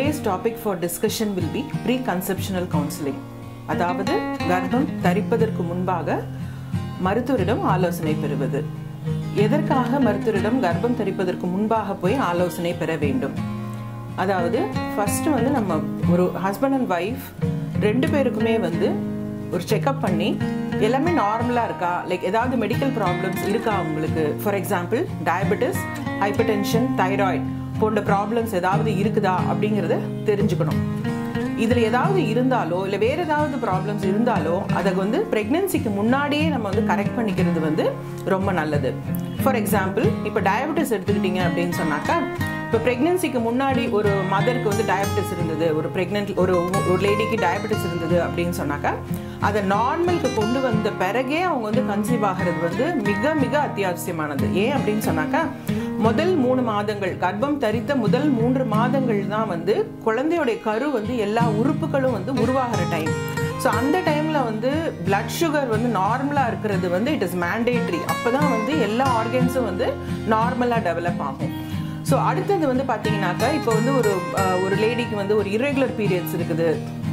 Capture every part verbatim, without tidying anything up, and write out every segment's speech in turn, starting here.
Today's topic for discussion will be preconceptional counselling. அதாவது கர்ப்பம் தரிப்பதற்கு முன்பாக மருத்துவரிடம் ஆலோசனை பெறுவது. எதற்காக மருத்துவரிடம் கர்ப்பம் தரிப்பதற்கு முன்பாக போய் ஆலோசனை பெற வேண்டும்? அதாவது ஃபர்ஸ்ட் வந்து நம்ம ஒரு ஹஸ்பண்ட் அண்ட் ஒய்ஃப் ரெண்டு பேருக்குமே வந்து ஒரு செக்அப் பண்ணி எல்லாமே நார்மலாக இருக்கா, லைக் ஏதாவது மெடிக்கல் ப்ராப்ளம்ஸ் இருக்கா உங்களுக்கு, for example diabetes, hypertension, thyroid போன்ற ப்ராப்ளம்ஸ் ஏதாவது இருக்குதா அப்படிங்கிறத தெரிஞ்சுக்கணும். இதில் ஏதாவது இருந்தாலோ இல்லை வேறு ஏதாவது ப்ராப்ளம்ஸ் இருந்தாலோ அதை வந்து ப்ரெக்னென்சிக்கு முன்னாடியே நம்ம வந்து கரெக்ட் பண்ணிக்கிறது வந்து ரொம்ப நல்லது. ஃபார் எக்ஸாம்பிள் இப்போ டயபெட்டிஸ் எடுத்துக்கிட்டிங்க அப்படின்னு சொன்னாக்கா, இப்போ ப்ரெக்னென்சிக்கு முன்னாடி ஒரு மதருக்கு வந்து டயபெட்டிஸ் இருந்தது, ஒரு ப்ரெக்னென்ட் ஒரு ஒரு லேடிக்கு டயபெட்டிஸ் இருந்தது அப்படின்னு சொன்னாக்கா, அதை நார்மலுக்கு கொண்டு வந்த பிறகே அவங்க வந்து கன்சீவ் ஆகிறது வந்து மிக மிக அத்தியாவசியமானது. ஏன் அப்படின்னு சொன்னாக்கா, முதல் மூணு மாதங்கள் கர்ப்பம் தரித்த முதல் மூன்று மாதங்கள் தான் வந்து குழந்தையோடைய கரு வந்து எல்லா உறுப்புகளும் வந்து உருவாகிற டைம். ஸோ அந்த டைமில் வந்து பிளட் சுகர் வந்து நார்மலாக இருக்கிறது வந்து இட் இஸ் மேண்டேட்ரி. அப்போ தான் வந்து எல்லா ஆர்கன்ஸும் வந்து நார்மலாக டெவலப் ஆகும். ஸோ அடுத்தது வந்து பார்த்தீங்கன்னாக்கா, இப்போ வந்து ஒரு ஒரு லேடிக்கு வந்து ஒரு இர்ரெகுலர் பீரியட்ஸ் இருக்குது,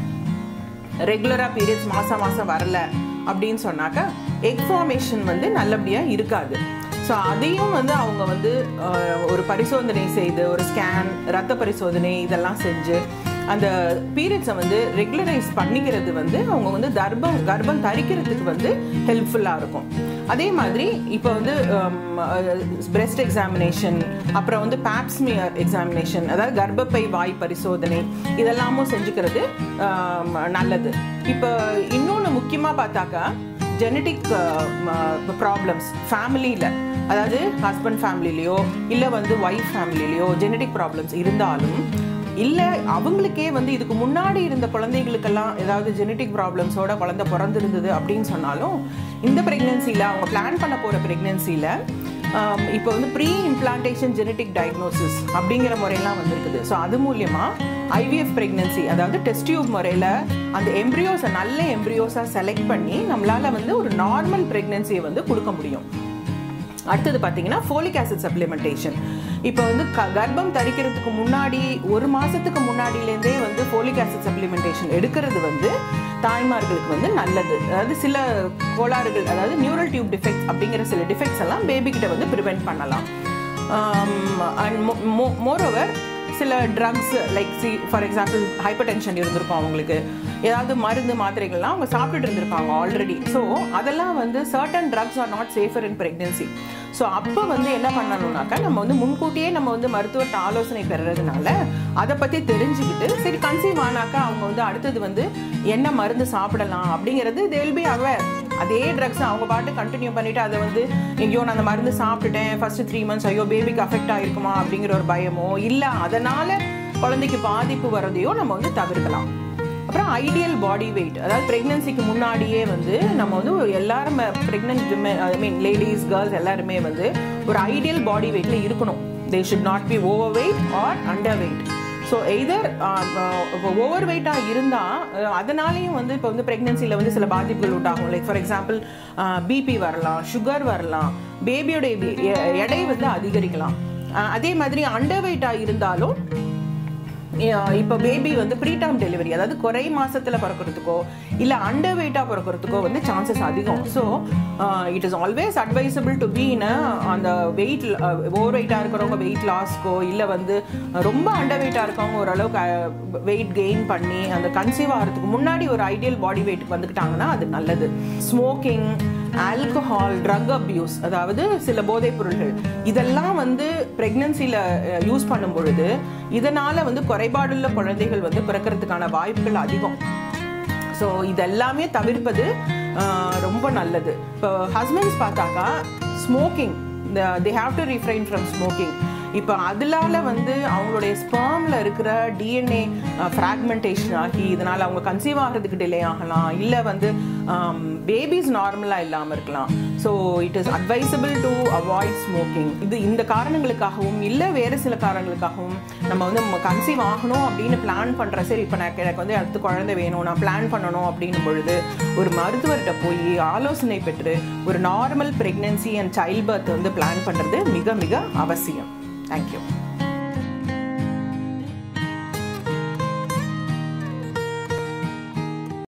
ரெகுலராக பீரியட்ஸ் மாதம் மாதம் வரல அப்படின்னு சொன்னாக்கா எக் ஃபார்மேஷன் வந்து நல்லபடியாக இருக்காது. ஸோ அதையும் வந்து அவங்க வந்து ஒரு பரிசோதனை செய்து, ஒரு ஸ்கேன், ரத்த பரிசோதனை இதெல்லாம் செஞ்சு அந்த பீரியட்ஸை வந்து ரெகுலரைஸ் பண்ணிக்கிறது வந்து அவங்க வந்து கர்ப்பம் கர்ப்பம் தரிக்கிறதுக்கு வந்து ஹெல்ப்ஃபுல்லாக இருக்கும். அதே மாதிரி இப்போ வந்து பிரெஸ்ட் எக்ஸாமினேஷன், அப்புறம் வந்து பேப்ஸ்மியர் எக்ஸாமினேஷன், அதாவது கர்ப்பப்பை வாய் பரிசோதனை இதெல்லாமும் செஞ்சுக்கிறது நல்லது. இப்போ இன்னொன்று முக்கியமாக பார்த்தாக்கா, ஜெனட்டிக் ப்ராப்ளம்ஸ் ஃபேமிலியில், அதாவது ஹஸ்பண்ட் ஃபேமிலிலேயோ இல்லை வந்து ஒய்ஃப் ஃபேமிலிலேயோ ஜெனட்டிக் ப்ராப்ளம்ஸ் இருந்தாலும், இல்லை அவங்களுக்கே வந்து இதுக்கு முன்னாடி இருந்த குழந்தைகளுக்கெல்லாம் ஏதாவது ஜெனட்டிக் ப்ராப்ளம்ஸோட குழந்தை பிறந்திருந்தது அப்படின்னு சொன்னாலும், இந்த ப்ரெக்னென்சியில் அவங்க பிளான் பண்ண போகிற ப்ரெக்னென்சியில் இப்போ வந்து ப்ரீ இம்ப்ளான்டேஷன் ஜெனட்டிக் டயக்னோசிஸ் அப்படிங்கிற முறையெல்லாம் வந்துருக்குது. ஸோ அது மூலியமாக ஐவிஎஃப் ப்ரெக்னென்சி, அதாவது டெஸ்ட் டியூப் முறையில் அந்த எம்ப்ரியோஸை நல்ல எம்ப்ரியோஸாக செலக்ட் பண்ணி நம்மளால் வந்து ஒரு நார்மல் ப்ரெக்னென்சியை வந்து கொடுக்க முடியும். அடுத்தது பார்த்தீங்கன்னா ஃபோலிக் ஆசிட் சப்ளிமெண்டேஷன். இப்போ வந்து க கர்ப்பம் தரிக்கிறதுக்கு முன்னாடி ஒரு மாதத்துக்கு முன்னாடியிலேருந்தே வந்து ஃபோலிக் ஆசிட் சப்ளிமெண்டேஷன் எடுக்கிறது வந்து தாய்மார்களுக்கு வந்து நல்லது. அதாவது சில கோளாறுகள், அதாவது நியூரல் டியூப் டிஃபெக்ட்ஸ் அப்படிங்கிற சில டிஃபெக்ட்ஸ் எல்லாம் பேபிக்கிட்ட வந்து ப்ரிவென்ட் பண்ணலாம். அண்ட் மோ மோரோவர் சில drugs like C for example hypertension இருந்திருக்கும், அவங்களுக்கு ஏதாவது மருந்து மாத்திரைகள்லாம் அவங்க சாப்பிட்டுட்டு இருந்திருப்பாங்க ஆல்ரெடி. ஸோ அதெல்லாம் வந்து certain drugs are not safer in pregnancy. So அப்போ வந்து என்ன பண்ணணும்னாக்கா, நம்ம வந்து முன்கூட்டியே நம்ம வந்து மருத்துவர்கிட்ட ஆலோசனை பெறுறதுனால அதை பற்றி தெரிஞ்சுக்கிட்டு, சரி கன்சீவ் ஆனாக்கா அவங்க வந்து அடுத்தது வந்து என்ன மருந்து சாப்பிடலாம் அப்படிங்கிறது தே வில் பி அவேர். அதே ட்ரக்ஸ் அவங்க பாட்டு கண்டினியூ பண்ணிவிட்டு அதை வந்து எங்கேயோ நான் அந்த மருந்து சாப்பிட்டுட்டேன் ஃபஸ்ட்டு த்ரீ மந்த்ஸ் ஐயோ பேபிக்கு அஃபெக்ட் ஆகிருக்குமா அப்படிங்கிற ஒரு பயமோ இல்லை அதனால் குழந்தைக்கு பாதிப்பு வரதையோ நம்ம வந்து தவிர்க்கலாம். அப்புறம் ஐடியல் பாடி வெயிட், அதாவது ப்ரெக்னென்சிக்கு முன்னாடியே வந்து நம்ம வந்து எல்லாரும் pregnant women, I mean ladies, girls எல்லாருமே வந்து ஒரு ஐடியல் பாடி வெயிட்டில் இருக்கணும். They should not be overweight or underweight. So either இப்போ ஓவர் வெயிட்டாக இருந்தால் அதனாலேயும் வந்து இப்போ வந்து ப்ரெக்னென்சியில் வந்து சில பாதிப்புகள் உண்டாகும். லைக் ஃபார் எக்ஸாம்பிள் பிபி வரலாம், சுகர் வரலாம், பேபியோடைய எடை வந்து அதிகரிக்கலாம். அதே மாதிரி அண்டர் வெயிட்டாக இருந்தாலும் இப்போ பேபி வந்து ப்ரீடம் டெலிவரி, அதாவது குறை மாசத்துல பிறக்கிறதுக்கோ இல்லை அண்டர் வெயிட்டாக பிறக்கிறதுக்கோ வந்து சான்சஸ் அதிகம். So it is always advisable to be in அந்த வெயிட் ஓவர் வெயிட்டாக இருக்கிறவங்க வெயிட் லாஸ்க்கோ இல்லை வந்து ரொம்ப அண்டர் வெயிட்டாக இருக்கவங்க ஓரளவுக்கு வெயிட் கெயின் பண்ணி அந்த கன்சீவ் ஆகிறதுக்கு முன்னாடி ஒரு ஐடியல் பாடி வெயிட்டுக்கு வந்துக்கிட்டாங்கன்னா அது நல்லது. ஸ்மோக்கிங், ஆல்கஹால், ட்ரக் அப்யூஸ், அதாவது சில போதைப் பொருள்கள் இதெல்லாம் வந்து ப்ரெக்னென்சியில் யூஸ் பண்ணும் பொழுது இதனால் வந்து குறைபாடுள்ள குழந்தைகள் வந்து பிறக்கிறதுக்கான வாய்ப்புகள் அதிகம். ஸோ இதெல்லாமே தவிர்ப்பது ரொம்ப நல்லது. இப்போ ஹஸ்பண்ட்ஸ் பார்த்தாக்கா smoking, they have to refrain from smoking. இப்போ அதனால வந்து அவங்களுடைய ஸ்பெர்மில் இருக்கிற டிஎன்ஏ ஃப்ராக்மெண்டேஷன் ஆகி இதனால் அவங்க கன்சீவ் ஆகிறதுக்கு டிலே ஆகலாம், இல்லை வந்து பேபிஸ் நார்மலாக இல்லாமல் இருக்கலாம். So it is advisable to avoid smoking. இது இந்த காரணங்களுக்காகவும் இல்லை வேறு சில காரணங்களுக்காகவும் நம்ம வந்து கன்சீவ் ஆகணும் அப்படின்னு பிளான் பண்ணுற, சரி இப்போ நான் எனக்கு வந்து அடுத்து குழந்தை வேணும் நான் பிளான் பண்ணணும் அப்படின்னும் பொழுது ஒரு மருத்துவர்கிட்ட போய் ஆலோசனை பெற்று ஒரு normal pregnancy and childbirth வந்து பிளான் பண்ணுறது மிக மிக அவசியம். Thank you.